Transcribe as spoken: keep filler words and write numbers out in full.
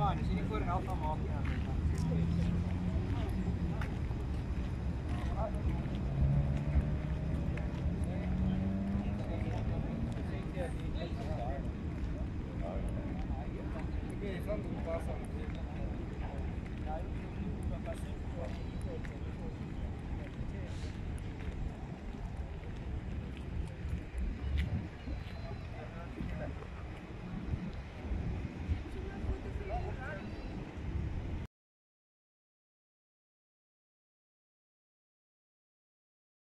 fine. Zie je voor een helft allemaal. Ik ben van de